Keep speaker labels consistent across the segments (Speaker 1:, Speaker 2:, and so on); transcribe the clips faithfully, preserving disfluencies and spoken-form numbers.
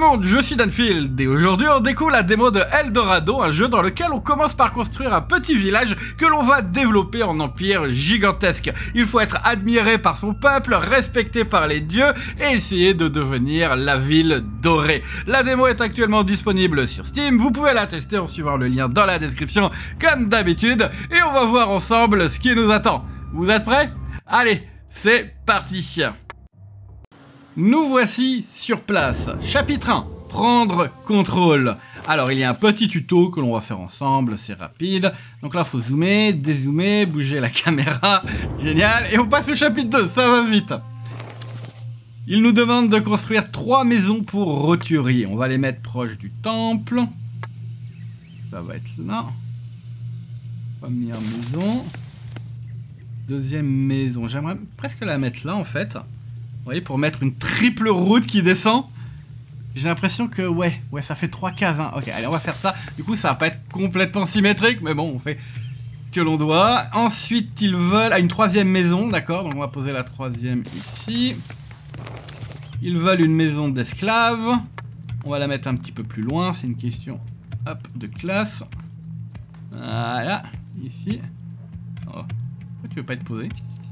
Speaker 1: monde, je suis Danfield et aujourd'hui on découvre la démo de Eldorado, un jeu dans lequel on commence par construire un petit village que l'on va développer en empire gigantesque. Il faut être admiré par son peuple, respecté par les dieux et essayer de devenir la ville dorée. La démo est actuellement disponible sur Steam, vous pouvez la tester en suivant le lien dans la description comme d'habitude et on va voir ensemble ce qui nous attend. Vous êtes prêts? Allez, c'est parti! Nous voici sur place. Chapitre un. Prendre contrôle. Alors, il y a un petit tuto que l'on va faire ensemble, c'est rapide. Donc là, il faut zoomer, dézoomer, bouger la caméra. Génial. Et on passe au chapitre deux, ça va vite. Il nous demande de construire trois maisons pour roturier. On va les mettre proches du temple. Ça va être là. Première maison. Deuxième maison. J'aimerais presque la mettre là, en fait. Vous voyez, pour mettre une triple route qui descend. J'ai l'impression que, ouais, ouais, ça fait trois cases. Hein. Ok, allez, on va faire ça. Du coup, ça va pas être complètement symétrique, mais bon, on fait ce que l'on doit. Ensuite, ils veulent... Ah, une troisième maison, d'accord. Donc, on va poser la troisième ici. Ils veulent une maison d'esclaves. On va la mettre un petit peu plus loin. C'est une question, hop, de classe. Voilà, ici. Oh. Pourquoi tu veux pas être posé ?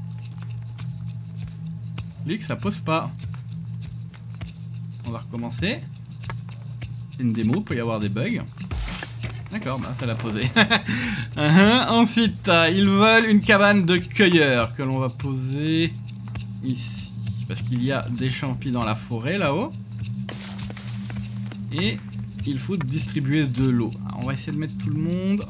Speaker 1: Clic, ça pose pas. On va recommencer. C'est une démo, il peut y avoir des bugs. D'accord, bah ça l'a posé. uh-huh. Ensuite, uh, ils veulent une cabane de cueilleurs que l'on va poser ici. Parce qu'il y a des champis dans la forêt là-haut. Et il faut distribuer de l'eau. On va essayer de mettre tout le monde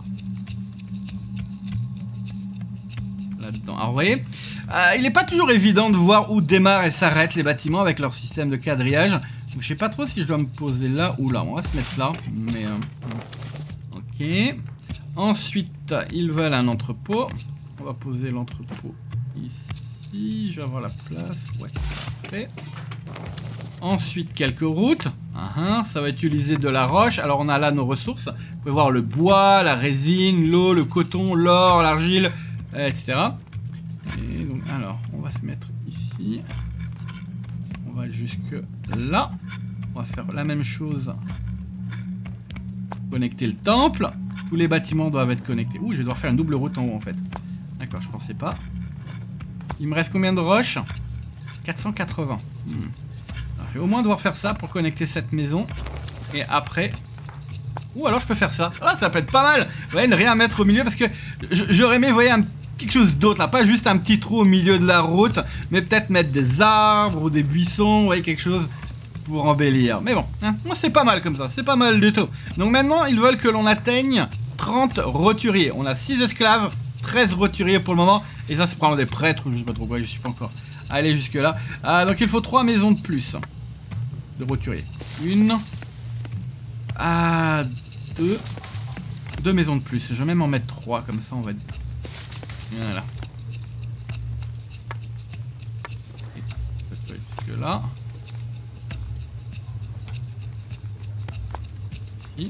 Speaker 1: là-dedans. Alors vous voyez, euh, il n'est pas toujours évident de voir où démarrent et s'arrêtent les bâtiments avec leur système de quadrillage. Donc je sais pas trop si je dois me poser là ou là. On va se mettre là. Mais euh, ok. Ensuite, ils veulent un entrepôt. On va poser l'entrepôt ici. Je vais avoir la place. Ouais, parfait. Ensuite, quelques routes. Uh-huh, ça va utiliser de la roche. Alors on a là nos ressources. Vous pouvez voir le bois, la résine, l'eau, le coton, l'or, l'argile, et cetera. Et donc, alors, on va se mettre ici. On va jusque là. On va faire la même chose. Connecter le temple. Tous les bâtiments doivent être connectés. Ouh, je vais devoir faire une double route en haut en fait. D'accord, je pensais pas. Il me reste combien de roches? quatre cent quatre-vingts. Hmm. Alors, je vais au moins devoir faire ça pour connecter cette maison. Et après... Ou alors je peux faire ça. Ah, ça peut être pas mal. Ouais, ne rien mettre au milieu parce que j'aurais aimé, vous voyez, un quelque chose d'autre là, pas juste un petit trou au milieu de la route, mais peut-être mettre des arbres ou des buissons, vous voyez, quelque chose pour embellir. Mais bon, hein, moi c'est pas mal comme ça, c'est pas mal du tout. Donc maintenant, ils veulent que l'on atteigne trente roturiers. On a six esclaves, treize roturiers pour le moment, et ça c'est prendre des prêtres ou je sais pas trop quoi, je suis pas encore allé jusque là. Ah, donc il faut trois maisons de plus de roturiers. Une, ah, deux, deux maisons de plus. Je vais même en mettre trois, comme ça on va... Voilà. Jusque là. Ici.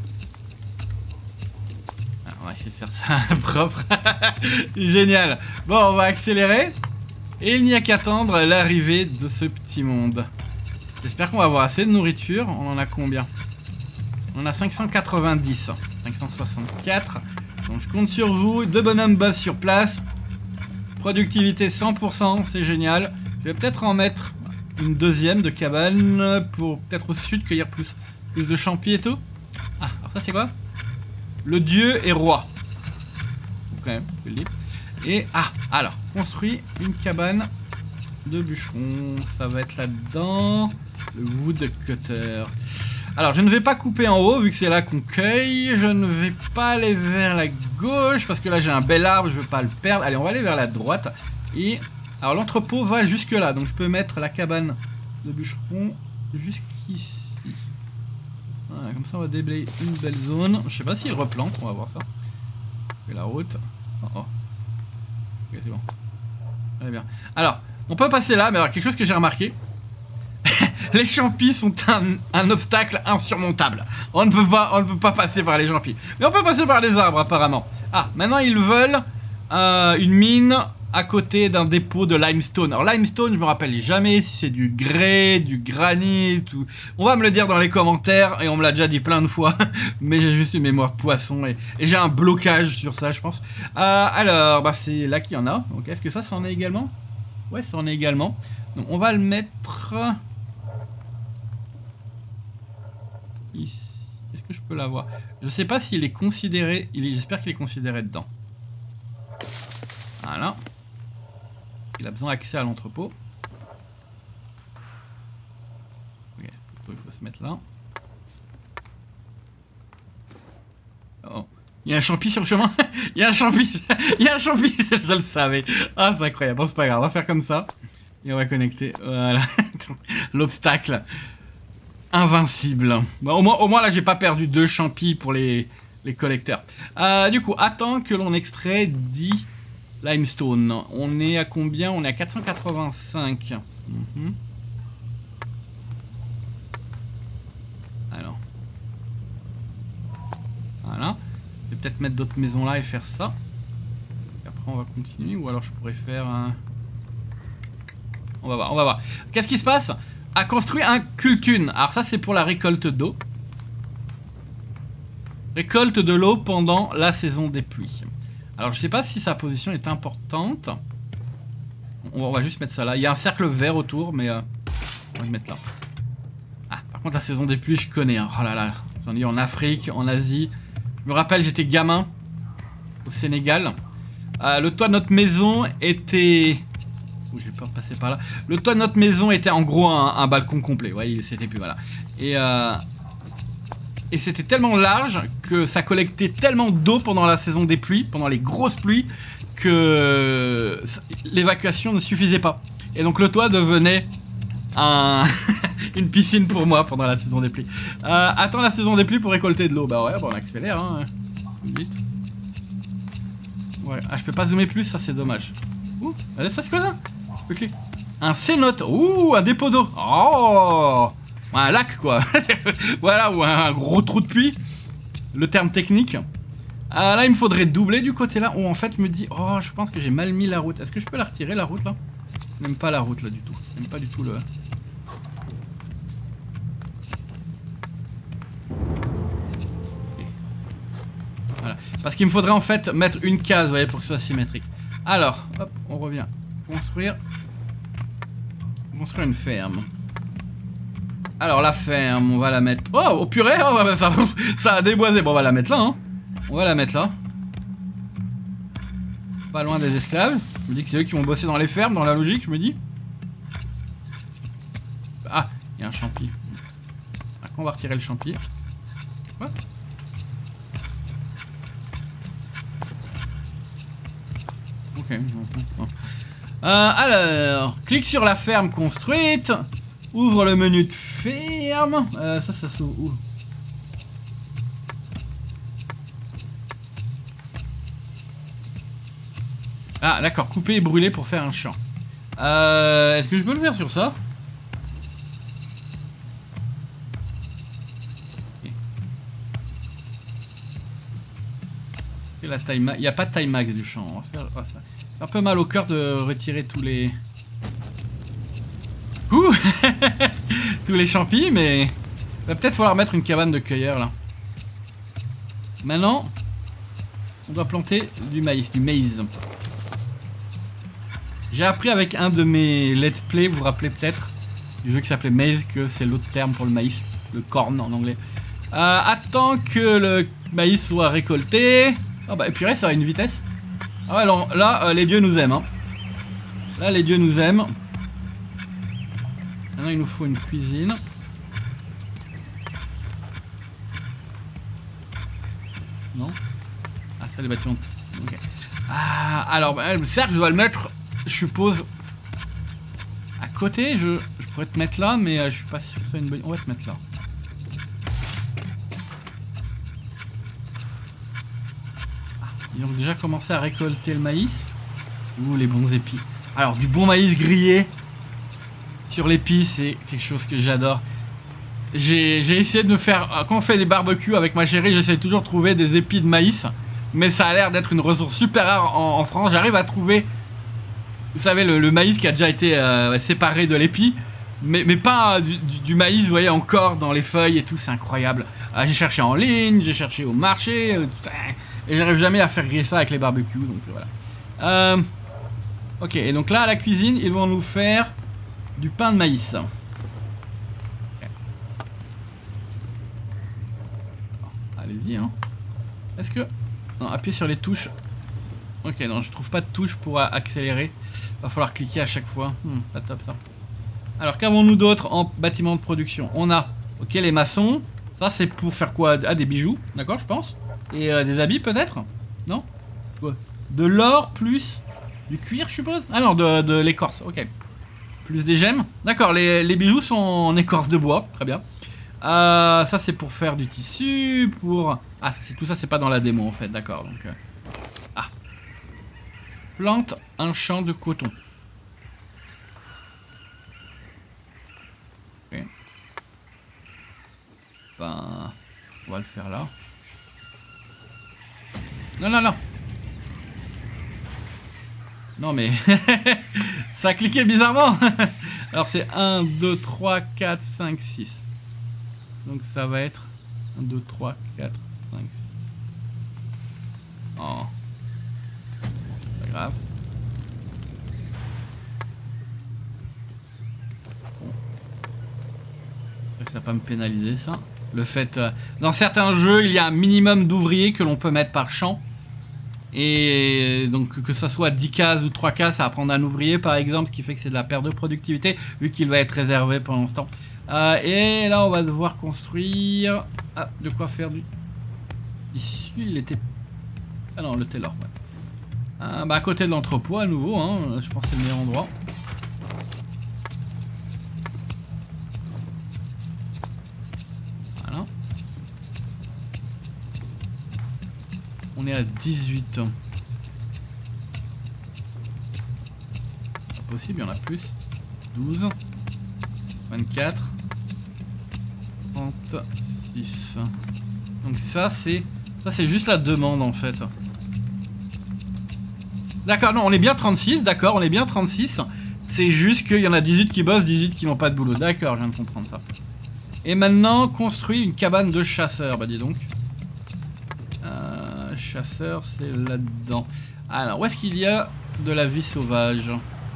Speaker 1: Alors, on va essayer de faire ça propre. Génial. Bon, on va accélérer. Et il n'y a qu'à attendre l'arrivée de ce petit monde. J'espère qu'on va avoir assez de nourriture. On en a combien? On a cinq cent quatre-vingt-dix. cinq cent soixante-quatre. Donc je compte sur vous, deux bonhommes boss sur place. Productivité cent pour cent, c'est génial. Je vais peut-être en mettre une deuxième de cabane pour peut-être au sud cueillir plus, plus de champis et tout. Ah, alors ça c'est quoi? Le dieu est roi. Quand même, je peux le dire. Et, ah, alors, construit une cabane de bûcheron. Ça va être là-dedans. Le woodcutter. Alors, je ne vais pas couper en haut, vu que c'est là qu'on cueille. Je ne vais pas aller vers la gauche, parce que là, j'ai un bel arbre, je ne veux pas le perdre. Allez, on va aller vers la droite. Et, alors, l'entrepôt va jusque là. Donc, je peux mettre la cabane de bûcheron jusqu'ici. Voilà, comme ça, on va déblayer une belle zone. Je sais pas s'il replante, on va voir ça. Je fais la route. Oh, oh. Ok, c'est bon. Très bien. Alors, on peut passer là, mais alors, quelque chose que j'ai remarqué. Les champis sont un, un obstacle insurmontable. On ne peut pas, on ne peut pas passer par les champis. Mais on peut passer par les arbres apparemment. Ah, maintenant ils veulent euh, une mine à côté d'un dépôt de limestone. Alors limestone, je me rappelle jamais si c'est du grès, du granit, ou... On va me le dire dans les commentaires, et on me l'a déjà dit plein de fois, mais j'ai juste une mémoire de poisson, et, et j'ai un blocage sur ça, je pense. Euh, alors, bah c'est là qu'il y en a. Donc est-ce que ça, ça en est également? Ouais, ça en est également. Donc on va le mettre... ici. Est-ce que je peux l'avoir? Je sais pas s'il est considéré... Il est... J'espère qu'il est considéré dedans. Voilà. Il a besoin d'accès à l'entrepôt. Ok, il faut se mettre là. Oh. Il y a un champi sur le chemin. Il y a un champi. Il y a un champi. Je le savais. Ah, c'est incroyable. Bon, c'est pas grave. On va faire comme ça. Et on va connecter. Voilà. L'obstacle. Invincible. Bon, au moins, au moins là, j'ai pas perdu deux champis pour les, les collecteurs. Euh, du coup, attends que l'on extrait dix limestone. On est à combien? On est à quatre cent quatre-vingt-cinq. Mm-hmm. Alors. Voilà. Je vais peut-être mettre d'autres maisons là et faire ça. Et après, on va continuer. Ou alors, je pourrais faire un... On va voir, on va voir. Qu'est-ce qui se passe? A construit un cultune. Alors ça, c'est pour la récolte d'eau. Récolte de l'eau pendant la saison des pluies. Alors je sais pas si sa position est importante. On va juste mettre ça là. Il y a un cercle vert autour, mais euh, on va le mettre là. Ah, par contre la saison des pluies, je connais. Hein. Oh là là, j'en ai eu en Afrique, en Asie. Je me rappelle, j'étais gamin au Sénégal. Euh, le toit de notre maison était... Ouh, j'ai peur de passer par là. Le toit de notre maison était en gros un, un balcon complet. Vous voyez, c'était plus voilà. Et euh, Et c'était tellement large que ça collectait tellement d'eau pendant la saison des pluies, pendant les grosses pluies, que l'évacuation ne suffisait pas. Et donc le toit devenait un une piscine pour moi pendant la saison des pluies. Euh, attends la saison des pluies pour récolter de l'eau. Bah ouais, bon, on accélère, hein. Vite. Ouais, ah, je peux pas zoomer plus, ça c'est dommage. Ouh, allez, ça c'est quoi ça? Je clique. Un cénote. Ouh, un dépôt d'eau. Oh, un lac quoi. Voilà, ou un gros trou de puits. Le terme technique. Ah, là il me faudrait doubler du côté là. Oh, en fait je me dis, oh je pense que j'ai mal mis la route. Est-ce que je peux la retirer la route là? Je n'aime pas la route là du tout. Je n'aime pas du tout le... Okay. Voilà. Parce qu'il me faudrait en fait mettre une case, vous voyez, pour que ce soit symétrique. Alors, hop, on revient. Construire. Construire une ferme. Alors la ferme, on va la mettre... Oh, au purée, oh, ça, ça a déboisé. Bon, on va la mettre là, hein. On va la mettre là. Pas loin des esclaves. Je me dis que c'est eux qui vont bosser dans les fermes, dans la logique, je me dis. Ah, il y a un champi. Après, on va retirer le champi. Ouais. Ok. Euh, alors, clique sur la ferme construite. Ouvre le menu de ferme. Euh, ça, ça s'ouvre où? Ah, d'accord. Couper et brûler pour faire un champ. Euh, Est-ce que je peux le faire sur ça? Okay. Et la taille max. Il n'y a pas de taille max du champ. On va faire... oh, ça. Un peu mal au cœur de retirer tous les... Ouh. Tous les champis, mais... Il va peut-être falloir mettre une cabane de cueilleur, là. Maintenant, on doit planter du maïs, du maïs. J'ai appris avec un de mes let's play, vous vous rappelez peut-être, du jeu qui s'appelait Maize, que c'est l'autre terme pour le maïs, le corn en anglais. Euh, attends que le maïs soit récolté. Oh bah, et purée, ça a une vitesse. Ah ouais, alors là, euh, les dieux nous aiment. Hein. Là, les dieux nous aiment. Maintenant, il nous faut une cuisine. Non? Ah, ça, les bâtiments. Ok. Ah, alors, bah, le cercle, je dois le mettre, je suppose, à côté. Je, je pourrais te mettre là, mais euh, je suis pas sûr que ce soit une bonne... On va te mettre là. Ah, ils ont déjà commencé à récolter le maïs. Ouh, les bons épis. Alors, du bon maïs grillé sur l'épi, c'est quelque chose que j'adore. J'ai essayé de me faire... Quand on fait des barbecues avec ma chérie, j'essaie toujours de trouver des épis de maïs. Mais ça a l'air d'être une ressource super rare en, en France. J'arrive à trouver Vous savez, le, le maïs qui a déjà été euh, séparé de l'épi. Mais, mais pas du, du, du maïs, vous voyez, encore dans les feuilles et tout, c'est incroyable. Ah, j'ai cherché en ligne, j'ai cherché au marché, euh, et j'arrive jamais à faire griller ça avec les barbecues, donc voilà. Euh, ok, et donc là, à la cuisine, ils vont nous faire du pain de maïs. Okay. Allez-y, hein. Est-ce que... Non, appuyez sur les touches. Ok, non, je trouve pas de touche pour accélérer. Va falloir cliquer à chaque fois. Hmm, pas top ça. Alors qu'avons-nous d'autre en bâtiment de production? On a, ok, les maçons. Ça c'est pour faire quoi? Ah, des bijoux, d'accord, je pense. Et euh, des habits peut-être? Non? Quoi? De l'or plus du cuir, je suppose? Ah non, de, de l'écorce, ok. Plus des gemmes. D'accord, les, les bijoux sont en écorce de bois, très bien. Euh, ça c'est pour faire du tissu, pour... Ah, c'est tout ça, c'est pas dans la démo en fait, d'accord. Donc, euh... ah. Plante un champ de coton. Ok. Ben, on va le faire là. Non, non, non. Non mais... ça a cliqué bizarrement. Alors c'est un, deux, trois, quatre, cinq, six. Donc ça va être un, deux, trois, quatre, cinq, six. Oh. Pas grave. Bon. Ça va pas me pénaliser ça. Le fait... Euh, dans certains jeux, il y a un minimum d'ouvriers que l'on peut mettre par champ. Et donc que ça soit dix cases ou trois cases, ça va prendre un ouvrier par exemple, ce qui fait que c'est de la perte de productivité vu qu'il va être réservé pendant ce temps. Euh, et là on va devoir construire... Ah, de quoi faire du... Ici il était... Ah non, le tailor, ouais. Euh, bah à côté de l'entrepôt à nouveau, hein, je pense que c'est le meilleur endroit. Voilà. On est à dix-huit ans. Pas possible, il y en a plus. douze. vingt-quatre. trente-six. Donc ça c'est... Ça c'est juste la demande en fait. D'accord, non, on est bien trente-six, d'accord, on est bien trente-six. C'est juste qu'il y en a dix-huit qui bossent, dix-huit qui n'ont pas de boulot. D'accord, je viens de comprendre ça. Et maintenant, construit une cabane de chasseurs. Bah dis donc. Euh, chasseur, c'est là-dedans. Alors, où est-ce qu'il y a de la vie sauvage?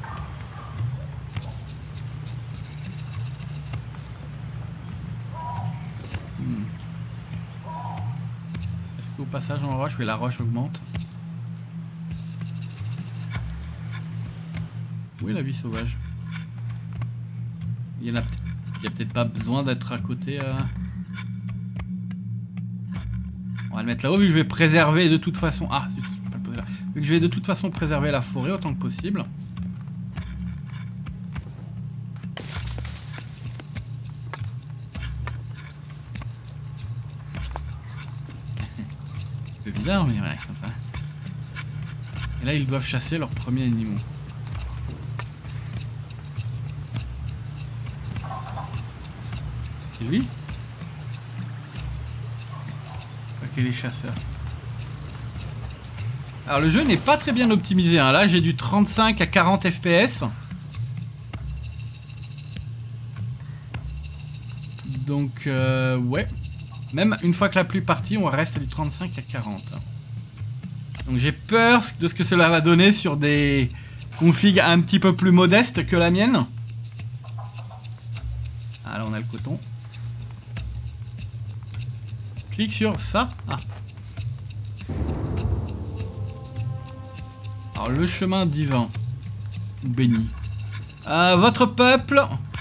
Speaker 1: hmm. Est-ce qu'au passage en roche, oui, la roche augmente? Où est la vie sauvage? Il y en a peut-être... Il n'y a peut-être pas besoin d'être à côté. Euh... On va le mettre là-haut vu que je vais préserver de toute façon... Ah, zut, je peux pas le poser là. Vu que je vais de toute façon préserver la forêt autant que possible. C'est bizarre, mais ouais, comme ça. Et là, ils doivent chasser leurs premiers animaux. C'est lui? Ok, les chasseurs. Alors le jeu n'est pas très bien optimisé, hein. Là j'ai du trente-cinq à quarante F P S. Donc euh, ouais. Même une fois que la pluie est partie, on reste du trente-cinq à quarante. Donc j'ai peur de ce que cela va donner sur des configs un petit peu plus modestes que la mienne. Ah là on a le coton. Clique sur ça. Ah. Alors le chemin divin. Béni. Euh, votre peuple.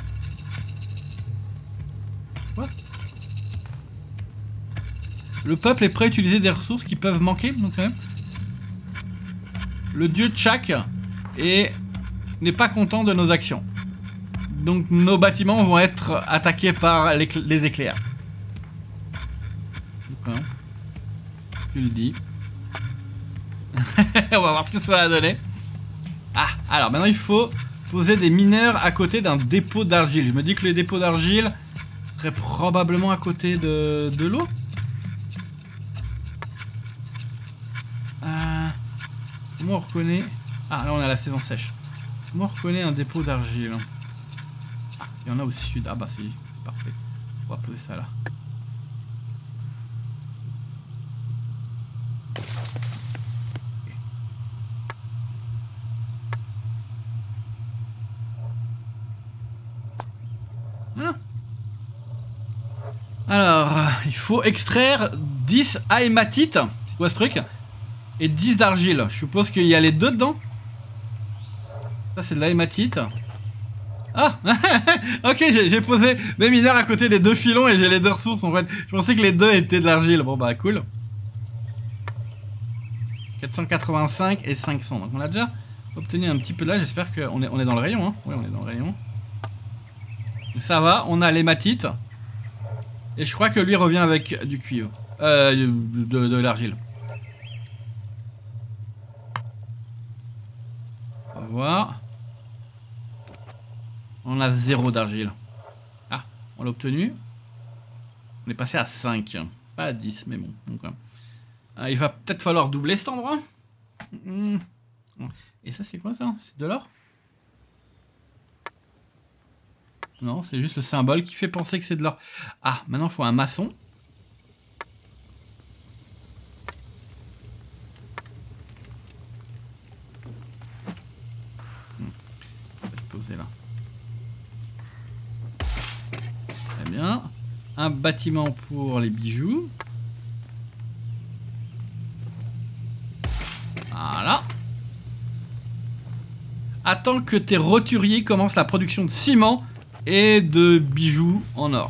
Speaker 1: Quoi? Le peuple est prêt à utiliser des ressources qui peuvent manquer. Donc, quand même. Le dieu Tchak et n'est pas content de nos actions. Donc nos bâtiments vont être attaqués par les, les éclairs. Hein, tu le dis. On va voir ce que ça va donner. Ah, alors maintenant il faut poser des mineurs à côté d'un dépôt d'argile. Je me dis que les dépôts d'argile seraient probablement à côté de, de l'eau. Euh, comment on reconnaît? Ah, là on a la saison sèche. Comment on reconnaît un dépôt d'argile? Ah, il y en a au sud. Ah bah c'est parfait. On va poser ça là. Voilà. Alors, il faut extraire dix hématite. C'est quoi ce truc? Et dix d'argile. Je suppose qu'il y a les deux dedans. Ça c'est de la hématite. Ah. Ok, j'ai posé mes mineurs à côté des deux filons et j'ai les deux ressources en fait. Je pensais que les deux étaient de l'argile. Bon bah cool. quatre cent quatre-vingt-cinq et cinq cents. Donc on a déjà obtenu un petit peu de là. J'espère qu'on est, on est dans le rayon. Hein. Oui, on est dans le rayon. Ça va, on a l'hématite. Et je crois que lui revient avec du cuivre. Euh, de, de, de l'argile. On va voir. On a zéro d'argile. Ah, on l'a obtenu. On est passé à cinq. Pas à dix, mais bon. Donc, euh, il va peut-être falloir doubler cet endroit. Mmh. Et ça, c'est quoi ça? C'est de l'or? Non, c'est juste le symbole qui fait penser que c'est de l'or. Ah, maintenant, il faut un maçon. Hmm. On va se poser là. Très bien. Un bâtiment pour les bijoux. Voilà. Attends que tes roturiers commencent la production de ciment et de bijoux en or.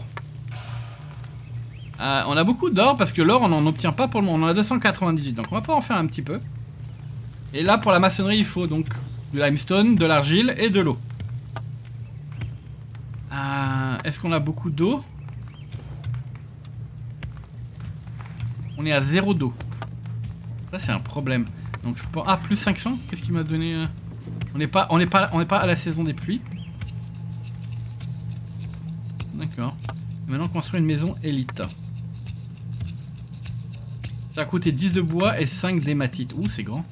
Speaker 1: Euh, on a beaucoup d'or parce que l'or on n'en obtient pas pour le moment. On en a deux cent quatre-vingt-dix-huit, donc on va pas en faire un petit peu. Et là pour la maçonnerie il faut donc du limestone, de l'argile et de l'eau. Euh, Est-ce qu'on a beaucoup d'eau? On est à zéro d'eau. Ça c'est un problème. Donc je pense... Ah, plus cinq cents. Qu'est-ce qui m'a donné euh... On n'est pas, on n'est pas, on n'est pas à la saison des pluies. D'accord. Maintenant construire une maison élite. Ça a coûté dix de bois et cinq d'hématite. Ouh, c'est grand.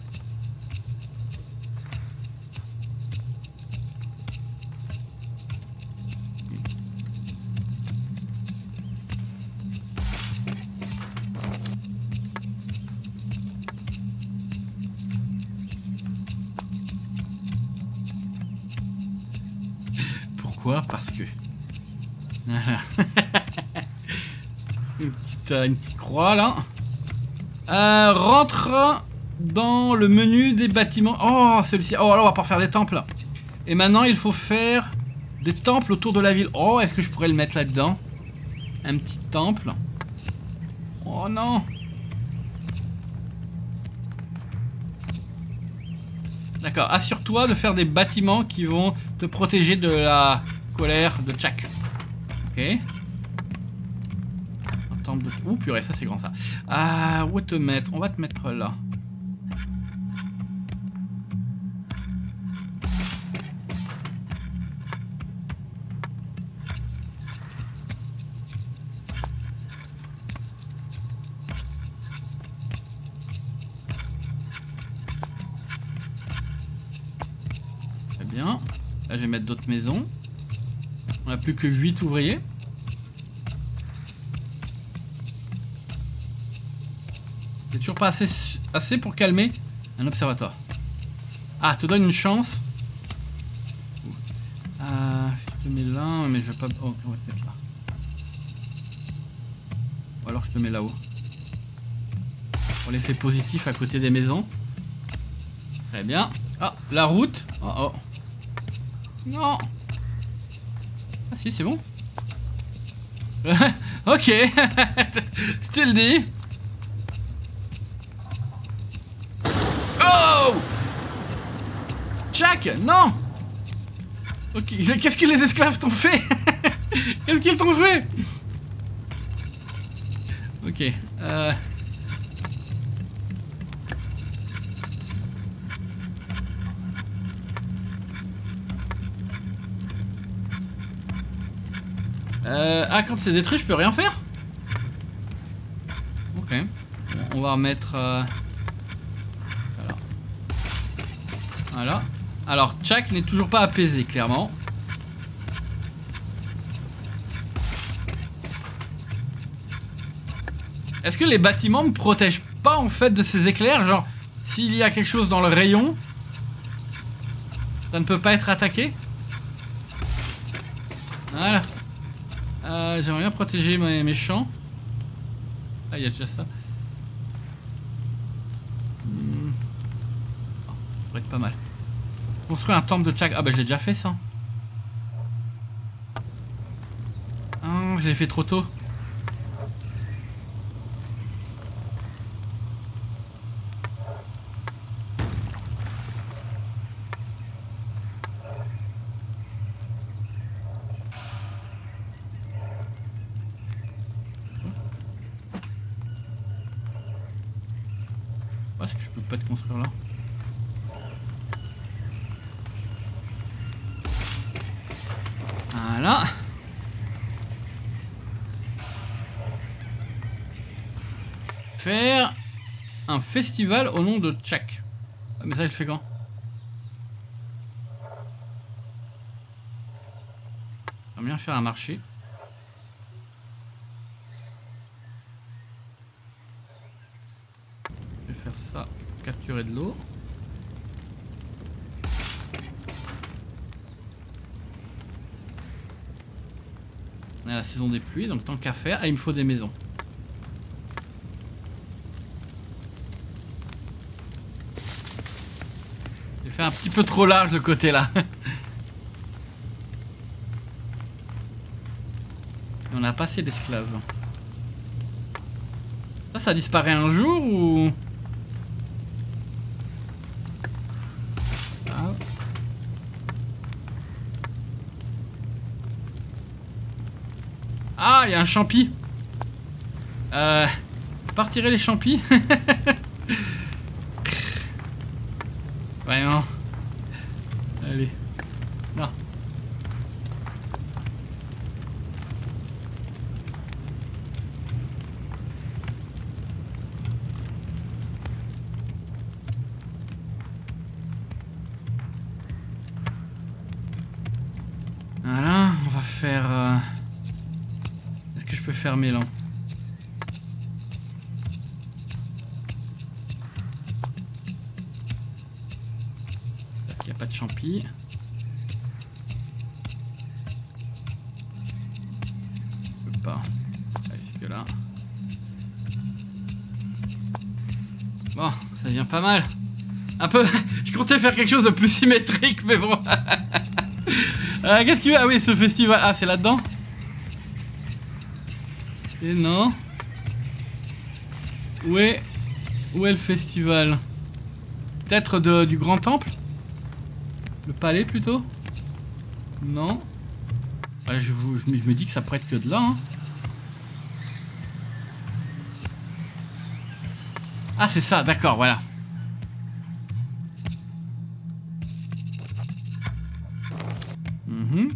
Speaker 1: Pourquoi? Parce que... une, petite, euh, une petite croix là. Euh, rentre dans le menu des bâtiments. Oh, celui-ci. Oh, là, on va pouvoir faire des temples. Et maintenant, il faut faire des temples autour de la ville. Oh, est-ce que je pourrais le mettre là-dedans? Un petit temple. Oh non. D'accord, assure-toi de faire des bâtiments qui vont te protéger de la colère de Tchak. Ok. Un temple de... Ouh purée, ça c'est grand ça. Ah, où te mettre? On va te mettre là. Très bien. Là je vais mettre d'autres maisons. On n'a plus que huit ouvriers. C'est toujours pas assez, assez pour calmer un observatoire. Ah, te donne une chance. Euh, si tu te mets là, mais je vais pas... Oh, on va te mettre là. Ou alors je te mets là-haut. Pour l'effet positif à côté des maisons. Très bien. Ah, la route. Oh oh. Non. Ah si, c'est bon. Ok. Si tu le dis. Oh Tchak, non. Ok, qu'est-ce que les esclaves t'ont fait? Qu'est-ce qu'ils t'ont fait? Ok. Euh... Euh, ah, quand c'est détruit, je peux rien faire? Ok. Bon, on va remettre... Euh... Voilà. Voilà. Alors, Tchak n'est toujours pas apaisé, clairement. Est-ce que les bâtiments me protègent pas en fait de ces éclairs? Genre, s'il y a quelque chose dans le rayon, ça ne peut pas être attaqué? Voilà. Euh, J'aimerais bien protéger mes, mes champs. Ah, il y a déjà ça. Hmm. Oh, ça pourrait être pas mal. Construire un temple de Tchak. Ah bah je l'ai déjà fait ça. Ah, je l'ai fait trop tôt. Est-ce que je peux pas te construire là? Voilà. Faire un festival au nom de Tchak. Ah, mais ça je le fais quand? J'aimerais bien faire un marché. Je vais faire ça, capturer de l'eau. On est à la saison des pluies, donc tant qu'à faire. Ah, il me faut des maisons. J'ai fait un petit peu trop large le côté là. Et on a pas assez d'esclaves. Ça, ça disparaît un jour ou... Ah. Ah, il y a un champi. Euh... Faut pas retirer les champis. Ouais, non. Allez. Non. Voilà, on va faire... Euh... Est-ce que je peux faire mélan? Il n'y a pas de champi. Je peux pas aller jusque là. Bon, ça devient pas mal. Un peu... Je comptais faire quelque chose de plus symétrique, mais bon... Euh, Qu'est-ce qu'il y a? Ah oui, ce festival. Ah, c'est là-dedans? Et non. Où est... Où est le festival? Peut-être de... du Grand Temple? Le palais, plutôt? Non. Ouais, je, vous... je, me... je me dis que ça pourrait être que de là, hein. Ah, c'est ça, d'accord, voilà. Mm-hmm.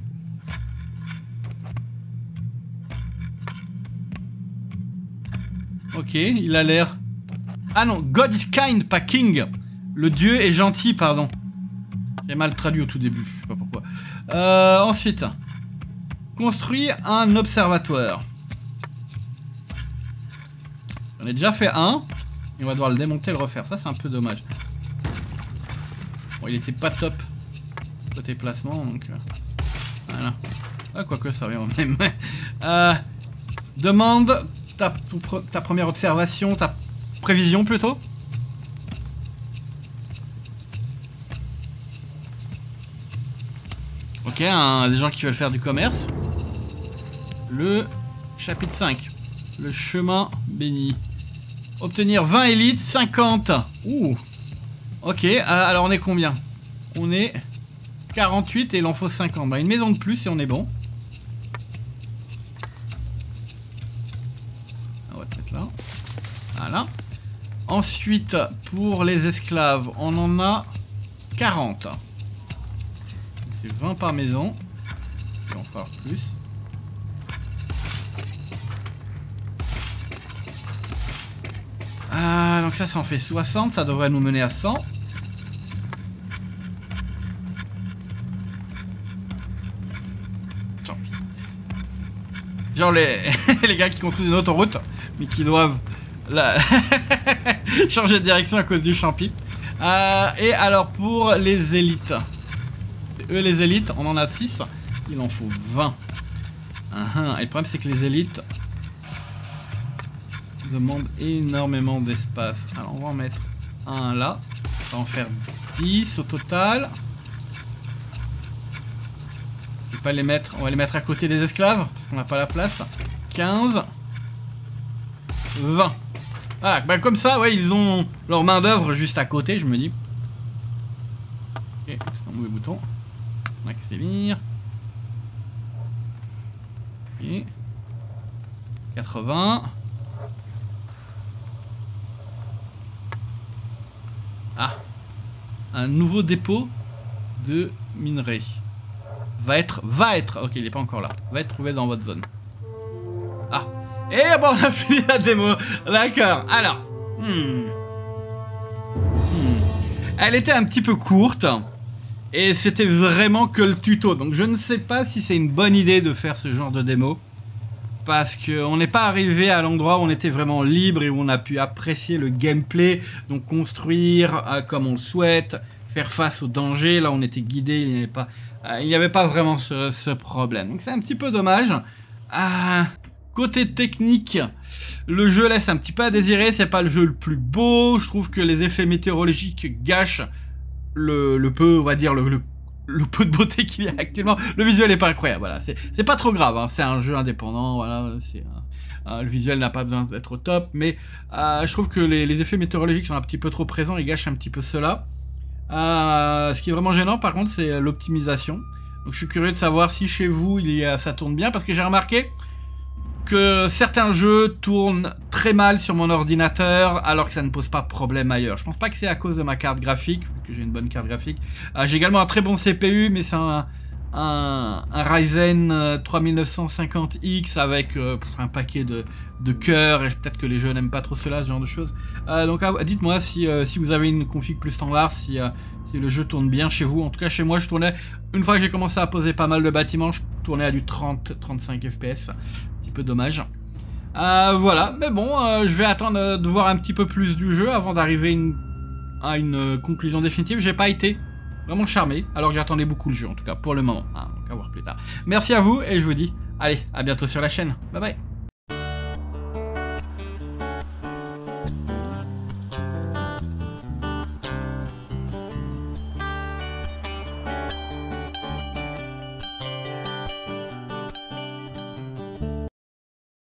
Speaker 1: Ok, il a l'air... Ah non, God is kind, pas king. Le dieu est gentil, pardon. J'ai mal traduit au tout début, je sais pas pourquoi. Euh, ensuite, construit un observatoire. J'en ai déjà fait un. Et on va devoir le démonter et le refaire. Ça, c'est un peu dommage. Bon, il était pas top côté placement, donc... Euh, voilà. Ah, quoique, ça revient au même. euh, demande ta, ta première observation, ta prévision plutôt. Ok, un, des gens qui veulent faire du commerce. Le chapitre cinq. Le chemin béni. Obtenir vingt élites, cinquante. Ouh. Ok, euh, alors on est combien? On est quarante-huit et il en faut cinquante. Bah, une maison de plus et on est bon. On va te mettre là. Voilà. Ensuite, pour les esclaves, on en a quarante. C'est vingt par maison. Il va en falloir plus. Ah, donc ça, ça en fait soixante. Ça devrait nous mener à cent. Genre les, les gars qui construisent une autoroute, mais qui doivent la... changer de direction à cause du champi. Euh, et alors pour les élites. Eux les élites, on en a six. Il en faut vingt. Uh-huh. Et le problème c'est que les élites demandent énormément d'espace. Alors on va en mettre un là. On va en faire dix au total. Je vais pas les mettre. On va les mettre à côté des esclaves. Parce qu'on n'a pas la place. quinze. vingt. Voilà, bah comme ça, ouais, ils ont leur main d'œuvre juste à côté, je me dis. Ok, c'est un mauvais bouton. On accélère. Ok. quatre-vingts. Ah. Un nouveau dépôt de minerai. Va être, va être, ok, il n'est pas encore là. Va être trouvé dans votre zone. Ah. Et bon, on a fini la démo. D'accord. Alors. Hmm. Hmm. Elle était un petit peu courte. Et c'était vraiment que le tuto. Donc je ne sais pas si c'est une bonne idée de faire ce genre de démo. Parce qu'on n'est pas arrivé à l'endroit où on était vraiment libre et où on a pu apprécier le gameplay. Donc construire euh, comme on le souhaite. Faire face aux dangers. Là on était guidé. Il n'y avait pas, euh, il n'y avait pas vraiment ce, ce problème. Donc c'est un petit peu dommage. Ah... Euh... Côté technique, le jeu laisse un petit peu à désirer, c'est pas le jeu le plus beau, je trouve que les effets météorologiques gâchent le, le peu, on va dire, le, le, le peu de beauté qu'il y a actuellement. Le visuel est pas incroyable, voilà, c'est pas trop grave, hein. C'est un jeu indépendant, voilà, c'est euh, le visuel n'a pas besoin d'être au top, mais euh, je trouve que les, les effets météorologiques sont un petit peu trop présents et gâchent un petit peu cela. Euh, ce qui est vraiment gênant par contre, c'est l'optimisation. Donc je suis curieux de savoir si chez vous il y a, ça tourne bien, parce que j'ai remarqué que certains jeux tournent très mal sur mon ordinateur alors que ça ne pose pas problème ailleurs. Je pense pas que c'est à cause de ma carte graphique, que j'ai une bonne carte graphique. Euh, j'ai également un très bon C P U, mais c'est un, un, un Ryzen euh, trois mille neuf cent cinquante X avec euh, un paquet de, de cœurs, et peut-être que les jeux n'aiment pas trop cela, ce genre de choses. Euh, donc euh, dites-moi si, euh, si vous avez une config plus standard, si, euh, si le jeu tourne bien chez vous. En tout cas chez moi je tournais, une fois que j'ai commencé à poser pas mal de bâtiments, je tournais à du trente à trente-cinq F P S. Peu dommage. Euh, voilà, mais bon, euh, je vais attendre de voir un petit peu plus du jeu avant d'arriver une, à une euh, conclusion définitive. J'ai pas été vraiment charmé, alors que j'attendais beaucoup le jeu, en tout cas pour le moment. Ah, donc à voir plus tard. Merci à vous et je vous dis, allez, à bientôt sur la chaîne. Bye bye.